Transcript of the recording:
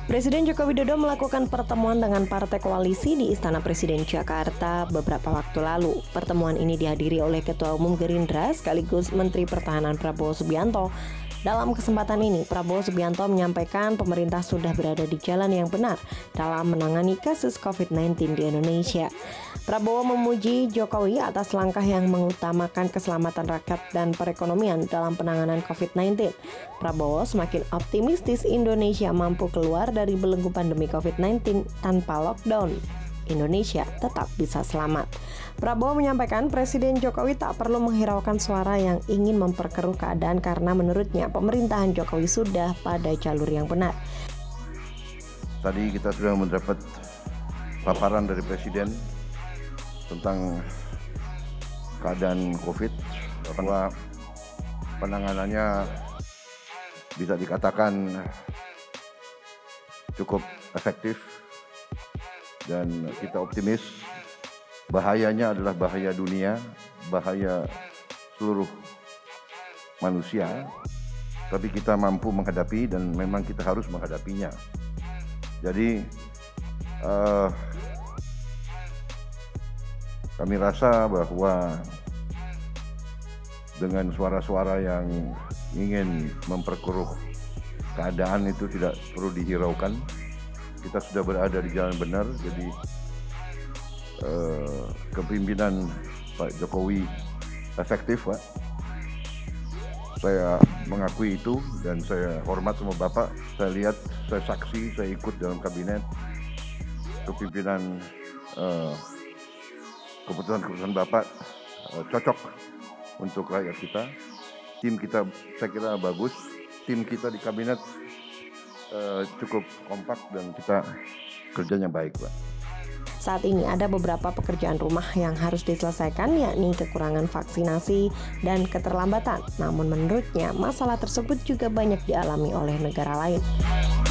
Presiden Joko Widodo melakukan pertemuan dengan partai koalisi di Istana Presiden Jakarta beberapa waktu lalu. Pertemuan ini dihadiri oleh Ketua Umum Gerindra sekaligus Menteri Pertahanan Prabowo Subianto. Dalam kesempatan ini, Prabowo Subianto menyampaikan pemerintah sudah berada di jalan yang benar dalam menangani kasus COVID-19 di Indonesia. Prabowo memuji Jokowi atas langkah yang mengutamakan keselamatan rakyat dan perekonomian dalam penanganan COVID-19. Prabowo semakin optimistis Indonesia mampu keluar dari belenggu pandemi COVID-19 tanpa lockdown. Indonesia tetap bisa selamat. Prabowo menyampaikan Presiden Jokowi tak perlu menghiraukan suara yang ingin memperkeruh keadaan karena menurutnya pemerintahan Jokowi sudah pada jalur yang benar. Tadi kita sudah mendapat paparan dari Presiden tentang keadaan COVID, bahwa penanganannya bisa dikatakan cukup efektif. Dan kita optimis, bahayanya adalah bahaya dunia, bahaya seluruh manusia, tapi kita mampu menghadapi dan memang kita harus menghadapinya. Jadi kami rasa bahwa dengan suara-suara yang ingin memperkeruh keadaan itu tidak perlu dihiraukan. Kita sudah berada di jalan benar, jadi kepemimpinan Pak Jokowi efektif, Pak. Saya mengakui itu dan saya hormat sama Bapak. Saya lihat, saya saksi, saya ikut dalam kabinet. Kepemimpinan keputusan-keputusan Bapak cocok untuk rakyat kita. Tim kita saya kira bagus. Tim kita di kabinet cukup kompak dan kita kerjanya baik, Pak. Saat ini ada beberapa pekerjaan rumah yang harus diselesaikan, yakni kekurangan vaksinasi dan keterlambatan. Namun menurutnya masalah tersebut juga banyak dialami oleh negara lain.